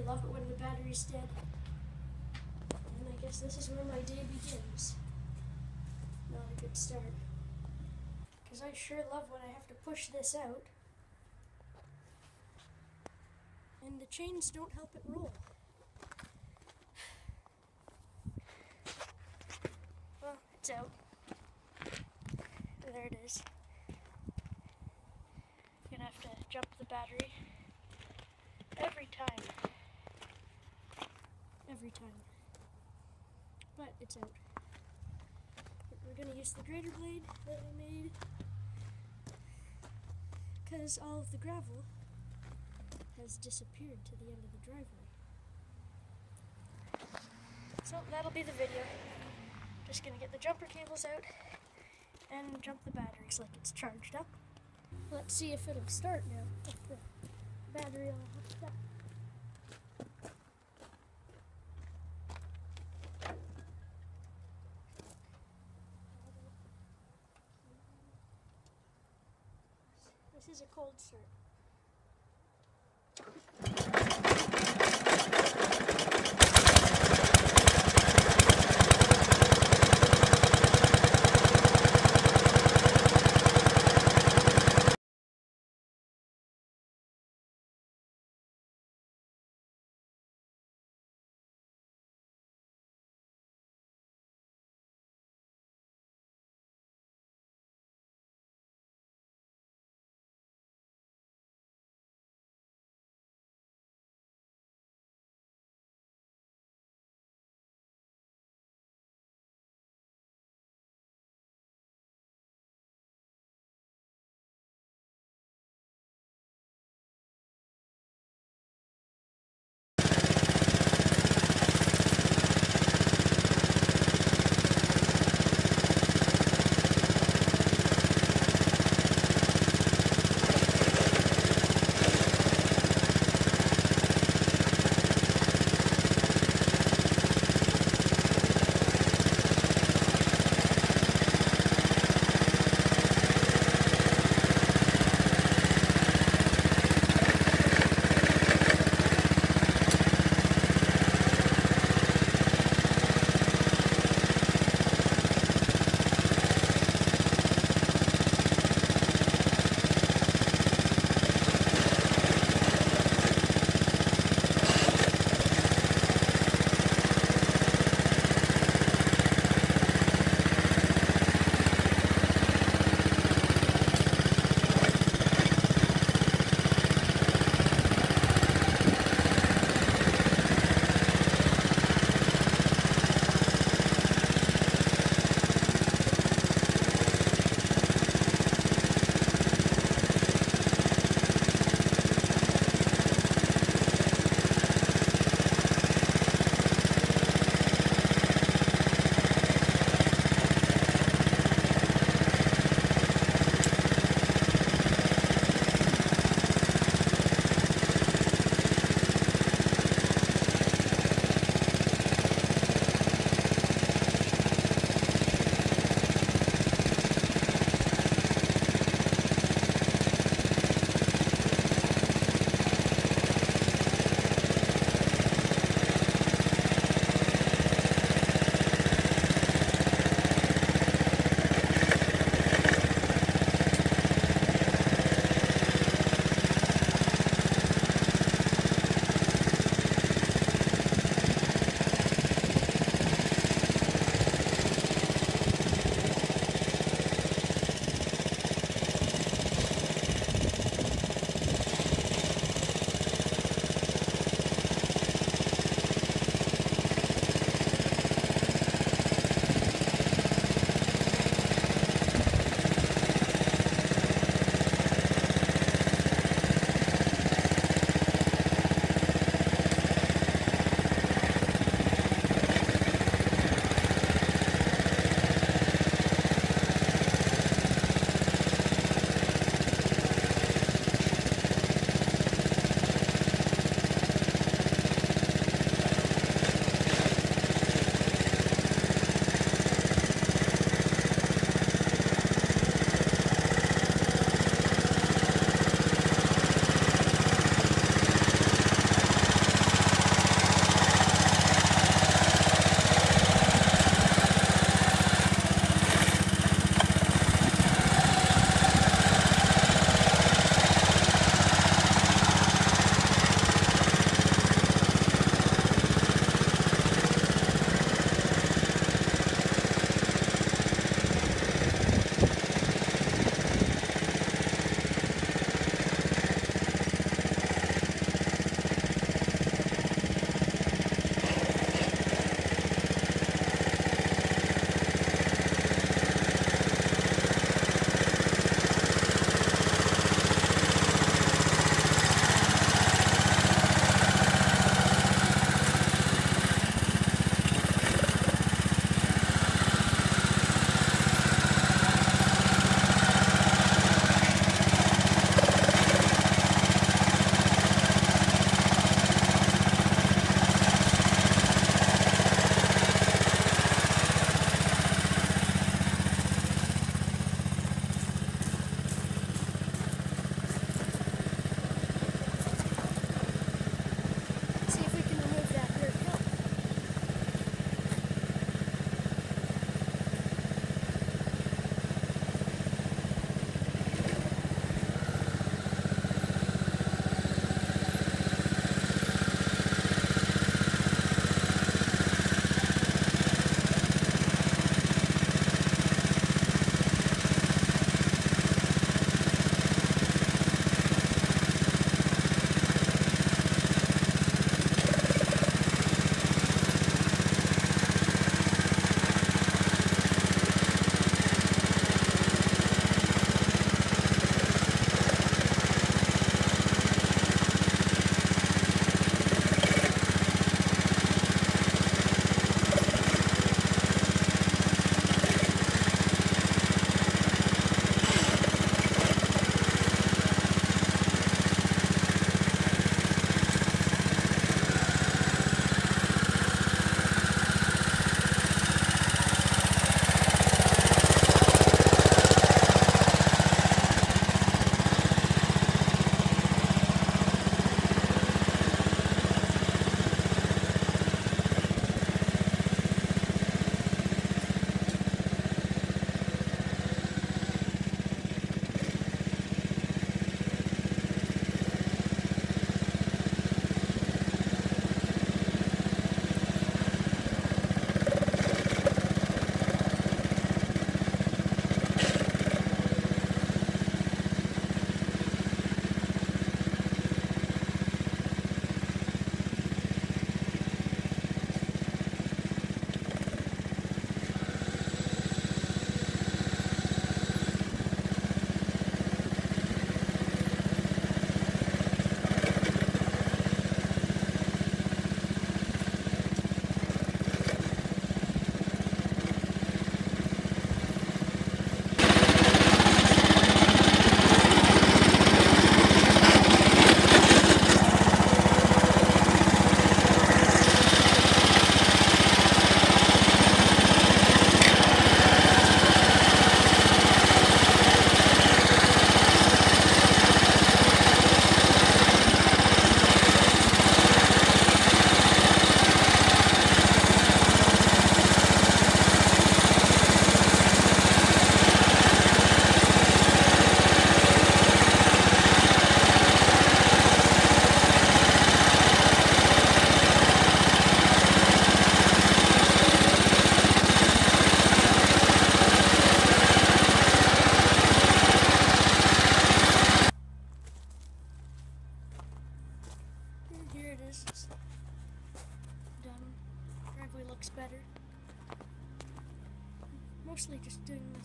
love it when the battery's dead. And I guess this is where my day begins. Not a good start. Because I sure love when I have to push this out. And the chains don't help it roll. Well, it's out. There it is. Gonna have to jump the battery every time. Every time. But it's out. We're gonna use the grater blade that I made because all of the gravel has disappeared to the end of the driveway. So that'll be the video. Just gonna get the jumper cables out and jump the batteries like it's charged up. Let's see if it'll start now with the battery all hooked up. This is a cold start.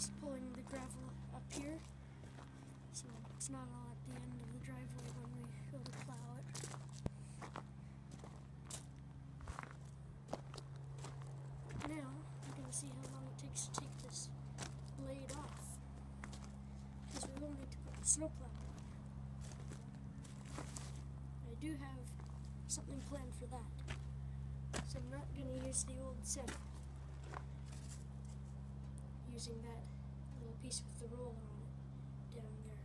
just pulling the gravel up here, so it's not all at the end of the driveway when we go to plow it. Now, we're going to see how long it takes to take this blade off, because we will need to put the snowplow on. I do have something planned for that, so I'm not going to use the old set, using that little piece with the roller on it down there.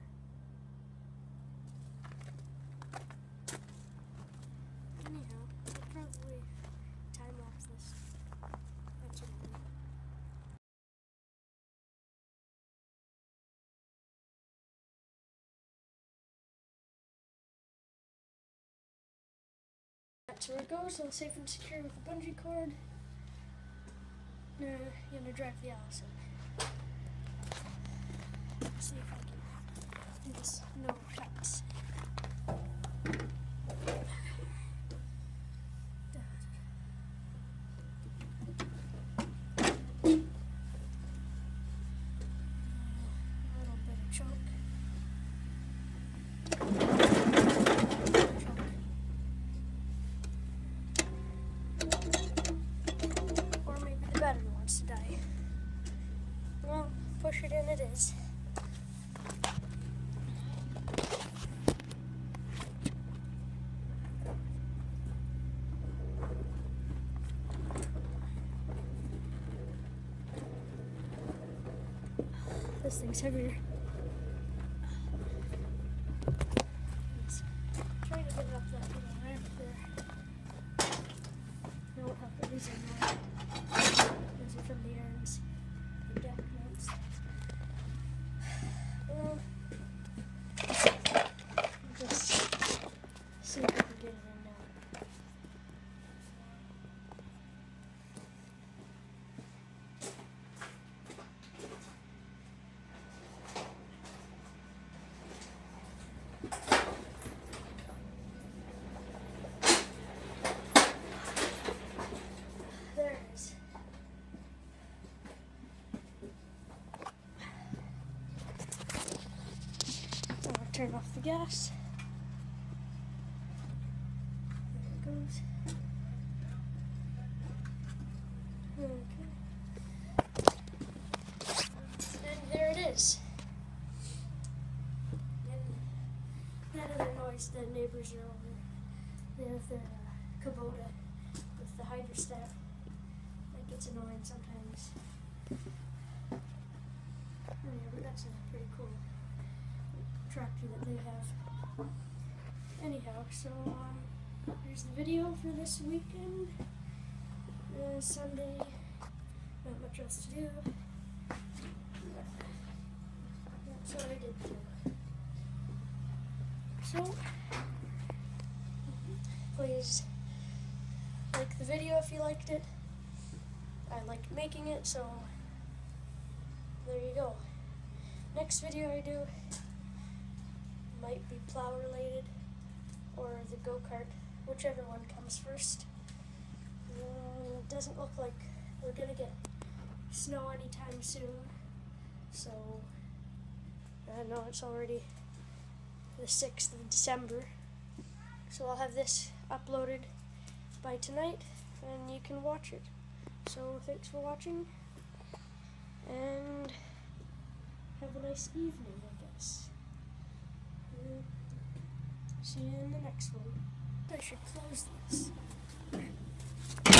Anyhow, I'll probably time-lapse this. That's what I'll do. That's where it goes, all safe and secure with the bungee cord. Now, I'm gonna drive the Allis in. See if I can do this no cuts. A little bit of choke. Or maybe the battery wants to die. Well, push it in it is. This thing's heavier. Let's try to get it up that little ramp there. No, what happened is those are from the arms, the deck mounts. Well, just see if we can get it in now. There it is. I'll turn off the gas. There it goes. Okay. And there it is. And that other noise the neighbors are over. They have their Kubota with the hydrostat. That gets annoying sometimes. Yeah, but that's a pretty cool tractor that they have. Anyhow, so here's the video for this weekend. Sunday, not much else to do. That's what I did do. So, please like the video if you liked it. I liked making it, so there you go. Next video I do might be plow related or the go-kart, whichever one comes first. It doesn't look like we're gonna get snow anytime soon, so I know it's already the 6th of December, so I'll have this uploaded by tonight and you can watch it. So thanks for watching and have a nice evening, I guess. See you in the next one. I should close this.